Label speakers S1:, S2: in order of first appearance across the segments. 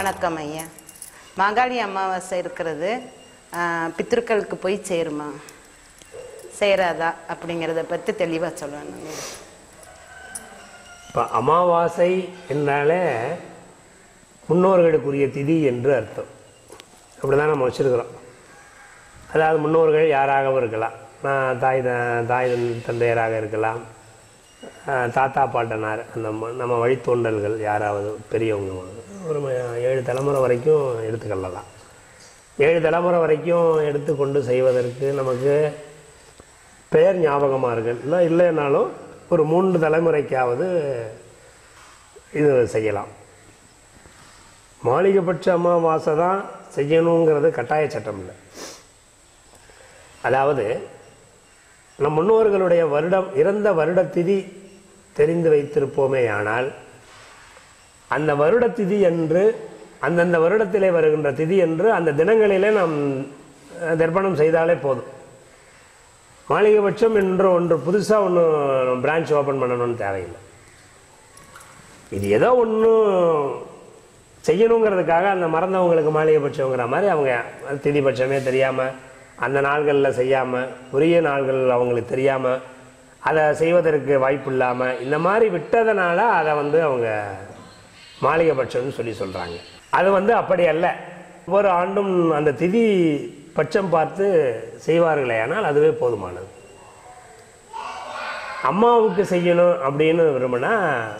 S1: வணக்கம் ஐயா. மாகாளி அமாவாசை இருக்கிறது பித்ருக்களுக்கு போய் சேருமா சேராதா அப்படிங்கிறத பற்றி தெளிவாக சொல்லணும்.
S2: இப்போ அமாவாசை என்றாலே முன்னோர்களுக்குரிய திதி என்று அர்த்தம். அப்படி தான் நம்ம வச்சுருக்கிறோம். அதாவது முன்னோர்கள் யாராகவும் இருக்கலாம். தாய் தந்தையராக இருக்கலாம், தாத்தா பாட்டனார், அந்த நம்ம வழித்தோன்றல்கள் யாராவது பெரியவங்க ஒரு 7 தலைமுறை வரைக்கும் எடுத்துக்கொள்ளலாம். 7 தலைமுறை வரைக்கும் எடுத்துக்கொண்டு செய்வதற்கு நமக்கு பெயர் ஞாபகமாக இருக்குன்னா இல்லைன்னாலும் ஒரு 3 தலைமுறைக்காவது இது செய்யலாம். மாளிகைப்பட்ச அமாவாசை தான் செய்யணுங்கிறது கட்டாய சட்டம் இல்லை. அதாவது நம் முன்னோர்களுடைய இறந்த வருட திதி தெரிந்து வைத்திருப்போமே ஆனால் அந்த வருட திதி என்று அந்தந்த வருடத்திலே வருகின்ற திதி என்று அந்த தினங்களிலே நாம் தர்ப்பணம் செய்தாலே போதும். மாளிகைபட்சம் என்று ஒன்று புதுசாக ஒன்று பிரான்ச் ஓப்பன் பண்ணணும்னு தேவையில்லை. இது ஏதோ ஒன்று செய்யணுங்கிறதுக்காக அந்த மறந்தவங்களுக்கு மாளிகைபட்சங்கிற மாதிரி அவங்க திதிபட்சமே தெரியாமல் அந்த நாள்களில் செய்யாமல் உரிய நாள்கள் அவங்களுக்கு தெரியாமல் அதை செய்வதற்கு வாய்ப்பு இல்லாமல் இந்த மாதிரி விட்டதனால அதை அவங்க மாளிகைபட்சம்னு சொல்கிறாங்க. அது அப்படி அல்ல. ஒவ்வொரு ஆண்டும் அந்த திதி பட்சம் பார்த்து செய்வார்களே ஆனால் அதுவே போதுமானது. அம்மாவுக்கு செய்யணும் அப்படின்னு விரும்பினா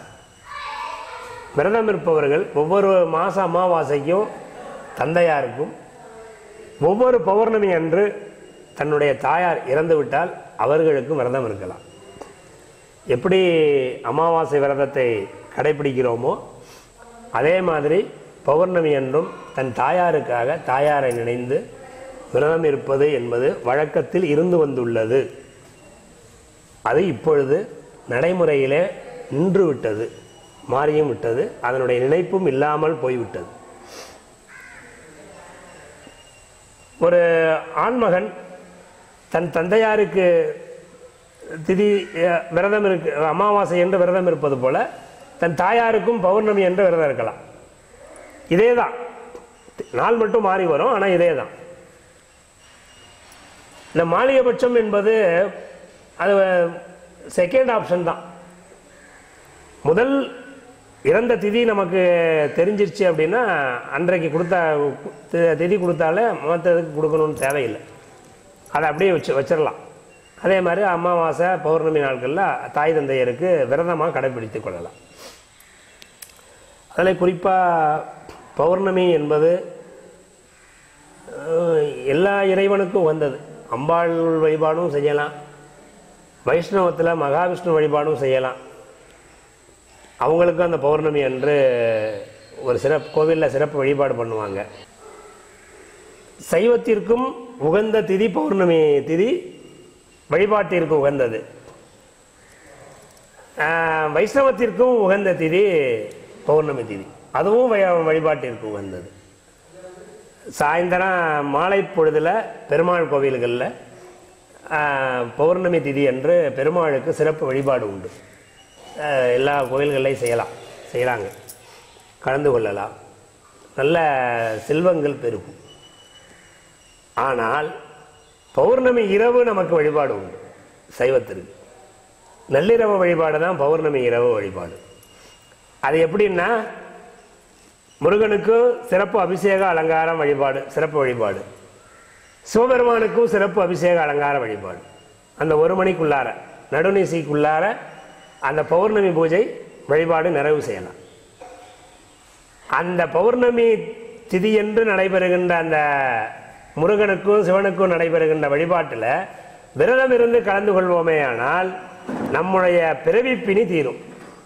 S2: விரதம் இருப்பவர்கள் ஒவ்வொரு மாத அமாவாசைக்கும் தந்தையாருக்கும் ஒவ்வொரு பௌர்ணமி அன்று தன்னுடைய தாயார் இறந்து விட்டால் அவர்களுக்கும் விரதம் இருக்கலாம். எப்படி அமாவாசை விரதத்தை கடைபிடிக்கிறோமோ அதே மாதிரி பௌர்ணமி அன்றும் தன் தாயாருக்காக தாயாரை நினைந்து விரதம் இருப்பது என்பது வழக்கத்தில் இருந்து வந்துள்ளது. அது இப்பொழுது நடைமுறையிலே நின்று விட்டது, மாறியும் விட்டது, அதனுடைய நினைப்பும் இல்லாமல் போய்விட்டது. ஒரு ஆண்மகன் தன் தந்தையாருக்கு திதி விரதம் இருக்கு அமாவாசை என்று விரதம் இருப்பது போல தன் தாயாருக்கும் பௌர்ணமி என்று விரதம் இருக்கலாம். இதே தான், நாள் மட்டும் மாறி வரும், ஆனால் இதே தான். இந்த மாளிகைபட்சம் என்பது அது செகண்ட் ஆப்ஷன் தான். முதல் இறந்த திதி நமக்கு தெரிஞ்சிருச்சு அப்படின்னா அன்றைக்கு திதி கொடுத்தாலே மற்றதுக்கு கொடுக்கணும்னு தேவையில்லை. அதை அப்படியே வச்சிடலாம். அதே மாதிரி அமாவாசை பௌர்ணமி நாட்களில் தாய் தந்தையருக்கு விரதமாக கடைபிடித்து கொள்ளலாம். அதில் குறிப்பாக பௌர்ணமி என்பது எல்லா இறைவனுக்கும் வந்தது. அம்பாள் வழிபாடும் செய்யலாம், வைஷ்ணவத்தில் மகாவிஷ்ணு வழிபாடும் செய்யலாம். அவங்களுக்கும் அந்த பௌர்ணமி அன்று ஒரு கோவிலில் சிறப்பு வழிபாடு பண்ணுவாங்க. சைவத்திற்கும் உகந்த திதி பௌர்ணமி திதி, வழிபாட்டிற்கு உகந்தது. வைஷ்ணவத்திற்கும் உகந்த திதி பௌர்ணமி திதி, அதுவும் வழிபாட்டிற்கு உகந்தது. சாயந்தரம் மாலை பொழுதில் பெருமாள் கோவில்களில் பௌர்ணமி திதி என்று பெருமாளுக்கு சிறப்பு வழிபாடு உண்டு. எல்லா கோயில்களையும் செய்யலாங்க, கலந்து கொள்ளலாம், நல்ல செல்வங்கள் பெருகும். ஆனால் பௌர்ணமி இரவு நமக்கு வழிபாடு உண்டு சைவத்திற்கு. நள்ளிரவு வழிபாடு தான் பௌர்ணமி இரவு வழிபாடு. அது எப்படின்னா முருகனுக்கும் சிறப்பு அபிஷேக அலங்காரம் வழிபாடு, சிறப்பு வழிபாடு. சிவபெருமானுக்கும் சிறப்பு அபிஷேக அலங்கார வழிபாடு. அந்த 1 மணிக்குள்ளார நடுநிசைக்குள்ளார அந்த பௌர்ணமி பூஜை வழிபாடு நிறைவு செய்யலாம். அந்த பௌர்ணமி திதி என்று நடைபெறுகின்ற அந்த முருகனுக்கும் சிவனுக்கும் நடைபெறுகின்ற வழிபாட்டில் விரதம் இருந்து கலந்து கொள்வோமே ஆனால் நம்முடைய பிறவி பிணி தீரும்.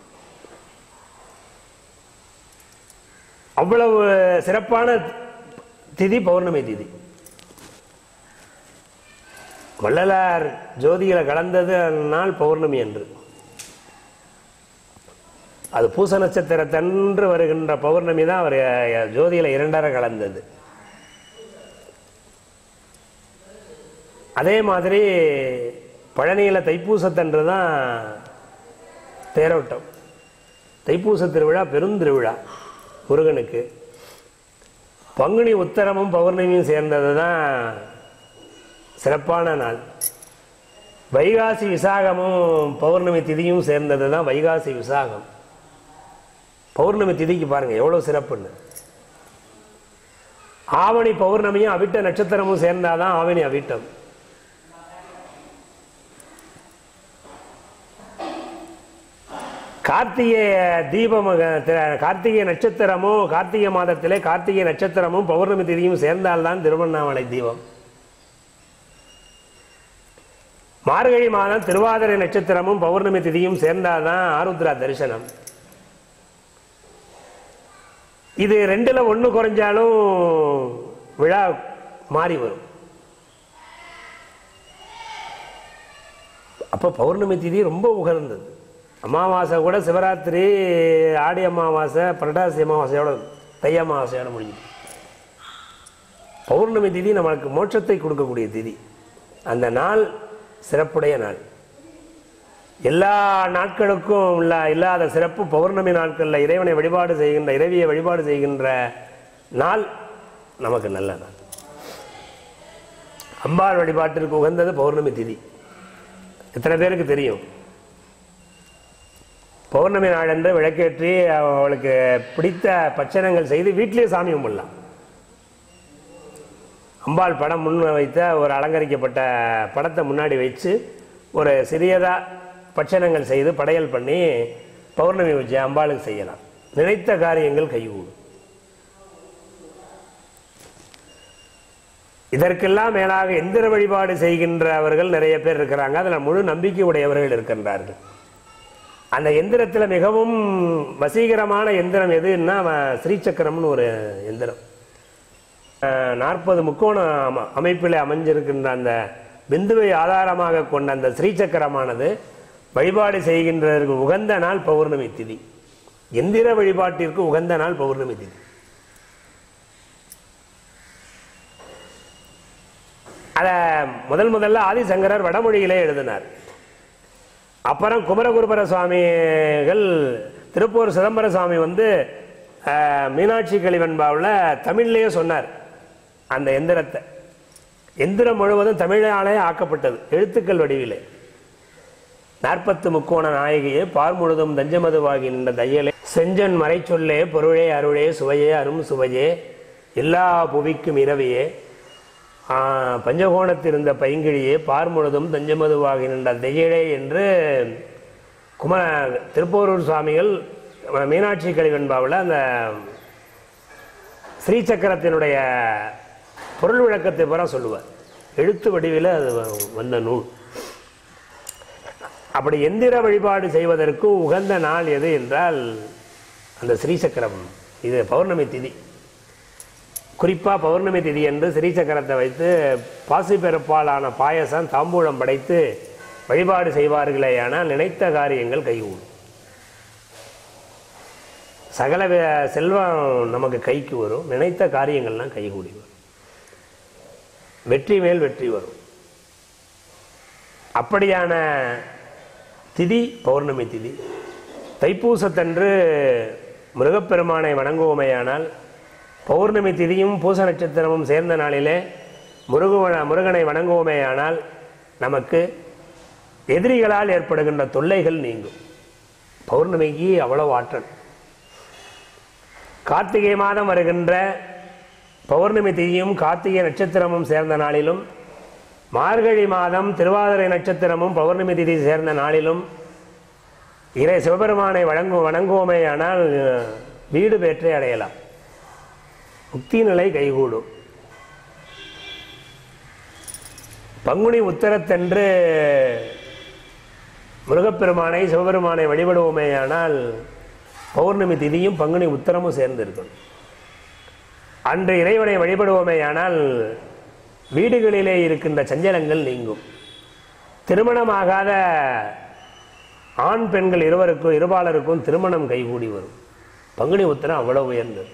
S2: அவ்வளவு சிறப்பான திதி பௌர்ணமி திதி. வள்ளலார் ஜோதியில கலந்தது நாள் பௌர்ணமி என்று. அது பூச நட்சத்திரத்தன்று வருகின்ற பௌர்ணமி தான் அவர் ஜோதியில 2 கலந்தது. அதே மாதிரி பழனியில் தைப்பூசத்தன்று தான் தேரோட்டம். தைப்பூச திருவிழா பெருந்திருவிழா முருகனுக்கு. பங்குனி உத்தரமும் பௌர்ணமியும் சேர்ந்தது தான் சிறப்பான நாள். வைகாசி விசாகமும் பௌர்ணமி திதியும் சேர்ந்தது தான் வைகாசி விசாகம். பௌர்ணமி திதிக்கு பாருங்க எவ்வளவு சிறப்புன்னு. ஆவணி பௌர்ணமியும் அவிட்ட நட்சத்திரமும் சேர்ந்தாதான் ஆவணி அவிட்டம். கார்த்திகை தீபம், கார்த்திகை நட்சத்திரமும் கார்த்திகை மாதத்திலே கார்த்திகை நட்சத்திரமும் பௌர்ணமி திதியும் சேர்ந்தால்தான் திருவண்ணாமலை தீபம். மார்கழி மாதம் திருவாதிரை நட்சத்திரமும் பௌர்ணமி திதியும் சேர்ந்தால்தான் ஆருத்ரா தரிசனம். இது ரெண்டுல ஒண்ணு குறைஞ்சாலும் விழா மாறி வரும். அப்ப பௌர்ணமி திதி ரொம்ப உகந்தது. அமாவாசை கூட சிவராத்திரி, ஆடி அமாவாசை, புரட்டாசி அமாவாசையோட, தை அமாவாசையோட முடிஞ்சு. பௌர்ணமி திதி நமக்கு மோட்சத்தை கொடுக்கக்கூடிய திதி. அந்த நாள் சிறப்புடைய நாள். எல்லா நாட்களுக்கும் இல்லாத சிறப்பு பௌர்ணமி நாட்களில் இறைவனை வழிபாடு செய்கின்ற, இறைவியை வழிபாடு செய்கின்ற நாள் நமக்கு நல்ல நாள். அம்பாள் வழிபாட்டிற்கு உகந்தது பௌர்ணமி திதி. எத்தனை பேருக்கு தெரியும்? பௌர்ணமி நாளன்று விளக்கேற்றி அவளுக்கு பிடித்த பட்சணங்கள் செய்து வீட்டிலேயே சாமி கும்பிடலாம். அம்பாள் படம் முன் வைத்த ஒரு அலங்கரிக்கப்பட்ட படத்தை முன்னாடி வச்சு ஒரு சிறியதாக பட்சணங்கள் செய்து படையல் பண்ணி பௌர்ணமி பூஜை அம்பாளுக்கு செய்யலாம். நினைத்த காரியங்கள் கைகூடும். இதற்கெல்லாம் மேலாக எந்திர வழிபாடு செய்கின்றவர்கள் நிறைய பேர் இருக்கிறாங்க. அதில் முழு நம்பிக்கை உடையவர்கள் இருக்கின்றார்கள். அந்த எந்திரத்தில் மிகவும் வசீகரமான எந்திரம் எதுன்னா ஸ்ரீசக்கரம்னு ஒரு எந்திரம். 40 முக்கோண அமைப்பில் அமைஞ்சிருக்கின்ற அந்த பிந்துவை ஆதாரமாக கொண்ட அந்த ஸ்ரீசக்கரமானது வழிபாடு செய்கின்றதற்கு உகந்த நாள் பௌர்ணமி திதி. எந்திர வழிபாட்டிற்கு உகந்த நாள் பௌர்ணமி திதி. அத முதல்ல ஆதிசங்கரர் வடமொழியிலே எழுதினார். அப்புறம் குமரகுருபர சுவாமிகள், திருப்பூர் சிதம்பர சுவாமி மீனாட்சி கலிவெண்பாவில் தமிழ்லேயே சொன்னார். அந்த எந்திரத்தை, எந்திரம் முழுவதும் தமிழாலே ஆக்கப்பட்டது, எழுத்துக்கள் வடிவிலே. 40 முக்கோண நாயகியே பார் முழுதும் தஞ்சமதுவாகி நின்ற தையலே செஞ்சன் மறை சொல்லே பொருளே அருளே சுவையே அரும் சுவையே எல்லா புவிக்கும் இரவியே பஞ்சகோணத்திருந்த பைங்கிழியே பார் முழுதும் தஞ்சமதுவாகி நின்ற தையலே என்று திருப்போரூர் சுவாமிகள் மீனாட்சி கலிவெண்பாவில் அந்த ஸ்ரீசக்கரத்தினுடைய பொருள் விளக்கத்தை பூரா சொல்லுவார். எழுத்து வடிவில் அது வந்த நூல். அப்படி எந்திர வழிபாடு செய்வதற்கு உகந்த நாள் எது என்றால் அந்த ஸ்ரீசக்கரம். இது பௌர்ணமி திதி. குறிப்பாக பௌர்ணமி திதி என்று ஸ்ரீசக்கரத்தை வைத்து பாசி பெருப்பாலான பாயசம் தாம்பூலம் படைத்து வழிபாடு செய்வார்களேயானால் நினைத்த காரியங்கள் கைகூடும். சகல செல்வம் நமக்கு கைக்கு வரும். நினைத்த காரியங்கள்லாம் கைகூடி வரும். வெற்றி மேல் வெற்றி வரும். அப்படியான திதி பௌர்ணமி திதி. தைப்பூசத்தன்று முருகப்பெருமானை வணங்குவோமையானால், பௌர்ணமி திதியும் பூச நட்சத்திரமும் சேர்ந்த நாளிலே முருகனை வணங்குவோமேயானால் நமக்கு எதிரிகளால் ஏற்படுகின்ற தொல்லைகள் நீங்கும். பௌர்ணமிக்கு அவ்வளவு ஆற்றல். கார்த்திகை மாதம் வருகின்ற பௌர்ணமி திதியும் கார்த்திகை நட்சத்திரமும் சேர்ந்த நாளிலும், மார்கழி மாதம் திருவாதிரை நட்சத்திரமும் பௌர்ணமி திதி சேர்ந்த நாளிலும் இறை சிவபெருமானை வணங்குவோமேயானால் வீடு பேற்றை அடையலாம். முக்தி நிலை கைகூடும். பங்குனி உத்தரத்தன்று முருகப்பெருமானை சிவபெருமானை வழிபடுவோமேயானால் பௌர்ணமி திதியும் பங்குனி உத்தரமும் சேர்ந்திருக்கும். அன்று இறைவனை வழிபடுவோமேயானால் வீடுகளிலே இருக்கின்ற சஞ்சலங்கள் நீங்கும். திருமணமாகாத ஆண் பெண்கள் இருபாலருக்கும் திருமணம் கைகூடி வரும். பங்குனி உத்தரம் அவ்வளவு உயர்ந்தது.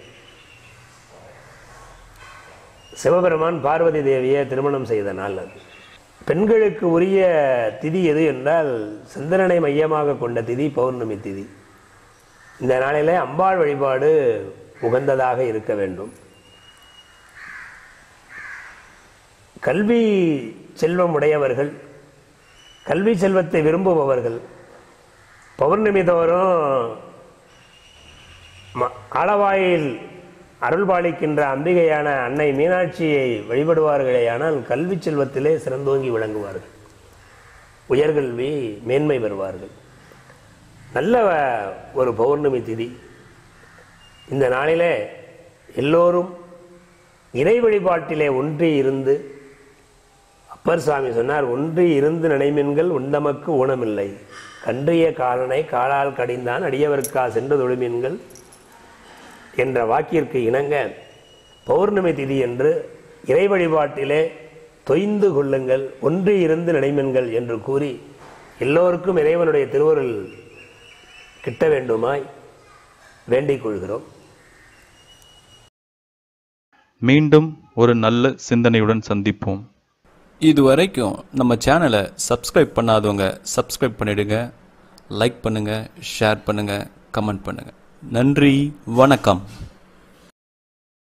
S2: சிவபெருமான் பார்வதி தேவியை திருமணம் செய்த நாள் அது. பெண்களுக்கு உரிய திதி எது என்றால் சந்திரனை மையமாக கொண்ட திதி பௌர்ணமி திதி. இந்த நாளிலே அம்பாள் வழிபாடு உகந்ததாக இருக்க வேண்டும். கல்வி செல்வம் உடையவர்கள், கல்வி செல்வத்தை விரும்புபவர்கள் பௌர்ணமி தோறும் ஆலவாயில் அருள்பாலிக்கின்ற அம்பிகையான அன்னை மீனாட்சியை வழிபடுவார்களேயானால் கல்வி செல்வத்திலே சிறந்தோங்கி விளங்குவார்கள், உயர்கல்வி மேன்மை பெறுவார்கள். நல்ல ஒரு பௌர்ணமி திதி. இந்த நாளிலே எல்லோரும் இறை வழிபாட்டிலே ஒன்றி இருந்து, அப்பர் சாமி சொன்னார், ஒன்றி இருந்து நினைமின்கள் உண்டமக்கு ஊனமில்லை, கன்றிய காலனை காலால் கடிந்தான் அடியவர்க்கா சென்று தொழுமீன்கள் என்ற வாக்கிற்கு இணங்க பௌர்ணமி திதி என்று இறை வழிபாட்டிலே தொய்ந்து கொள்ளுங்கள், ஒன்றி இருந்து நினைமின்கள் என்று கூறி எல்லோருக்கும் இறைவனுடைய திருவருள் கிட்ட வேண்டுமாய் வேண்டிக் கொள்கிறோம்.
S3: மீண்டும் ஒரு நல்ல சிந்தனையுடன் சந்திப்போம்.
S4: இதுவரைக்கும் நம்ம சேனலை சப்ஸ்கிரைப் பண்ணாதவங்க சப்ஸ்கிரைப் பண்ணிடுங்க, லைக் பண்ணுங்க, ஷேர் பண்ணுங்க, கமெண்ட் பண்ணுங்க. நன்றி, வணக்கம்.